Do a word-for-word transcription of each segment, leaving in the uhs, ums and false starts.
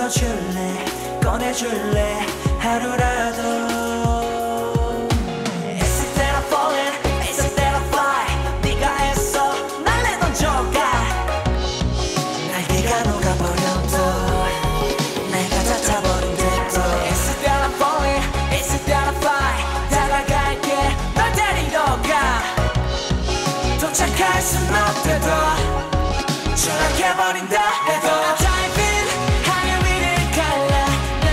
들어줄래 꺼내줄래 하루라도 Is it that I'm falling Is it that I fly 네가 애써 날 내던져가 날개가 녹아버려도 내가 닿아버린 데도 Is it that I'm falling Is it that I fly 다가갈게 널 데리러 가 도착할 순 없대도 추락해버린다 해도 Dive in 하늘 위를 갈라 난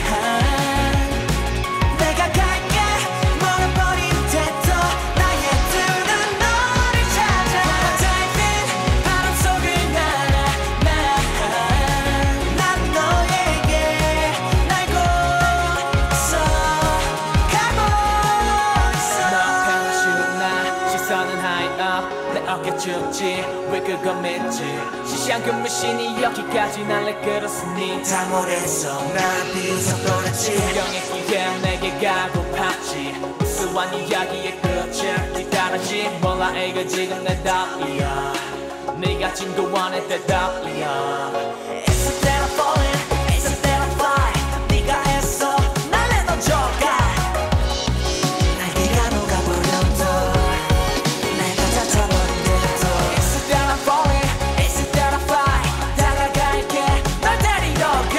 내가 갈게 멀어버린 데도 나의 두는 너를 찾아 Dive in 바람 속을 날아 난 너에게 날고 있어 가고 있어 너 가고 싶은 나 시선은 high up 내 어깨 춥지 왜 그걸 믿지 시시한 그 미신이 여기까지 날 이끌었으니 다 모래서 난 비웃어 떠났지 운명의 기회 내게 가고팠지 우수한 이야기의 끝을 기다렸지 몰라 이거 지금 내 답이야 네가 진도원의 대답이야 Is it that I'm falling Is it that I fly 네가 애써 날 내던져가 날개가 녹아버려도 내가 닿아버린 데도 Is it that I'm falling Is it that I fly 다가갈게 널 데리러 가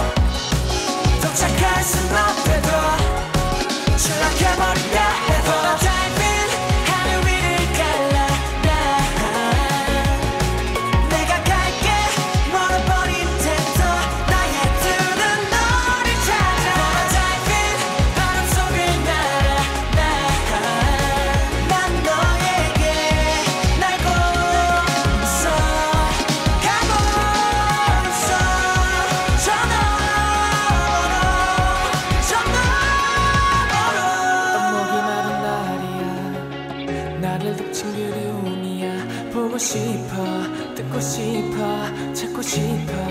도착할 순 없대도 추락해버린다 해도 Dive in 하늘 위를 갈라 난 내가 갈게 멀어버린 데도 나의 두는 너를 찾아 Dive in 바람 속을 날아 난 너에게 날고 있어 가고 있어 저 너머로 저 너머로 목이 마른 날이야 나를 덮친 그리움이야 보고 싶어 듣고 싶어 찾고 싶어